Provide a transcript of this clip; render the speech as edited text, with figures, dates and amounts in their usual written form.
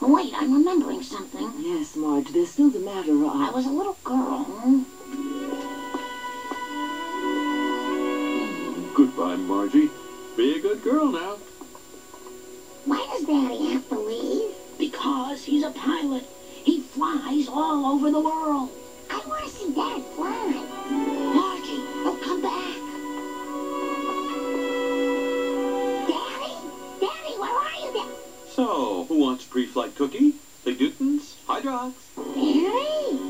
Wait, I'm remembering something. Yes, Marge, there's still the matter of... I was a little girl. Goodbye, Margie. Be a good girl now. Why does Daddy have to leave? Because he's a pilot. He flies all over the world. I want to see Dad fly. Margie, he'll come back. Daddy? Daddy, where are you, Daddy? So, who wants pre-flight cookie? The Newtons? Hydrox? Daddy?